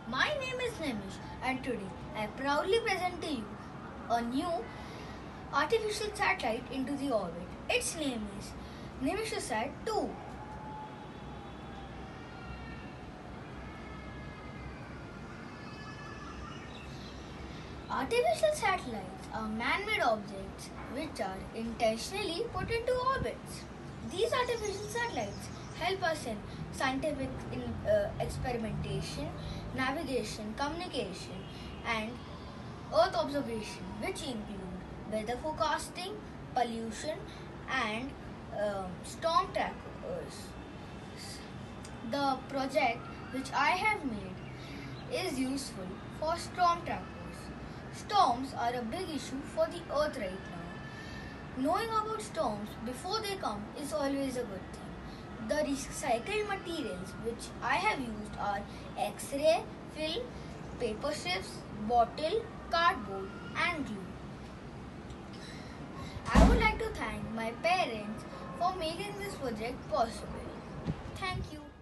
My name is Nemish and today I proudly present to you a new artificial satellite into the orbit. Its name is Nimishasat 2. Artificial satellites are man-made objects which are intentionally put into orbits. These artificial satellites help us in scientific experimentation, navigation, communication, and Earth observation, which include weather forecasting, pollution, and storm trackers. The project which I have made is useful for storm trackers. Storms are a big issue for the Earth right now. Knowing about storms before they come is always a good thing. The recycled materials which I have used are X-ray, film, paper strips, bottle, cardboard and glue. I would like to thank my parents for making this project possible. Thank you.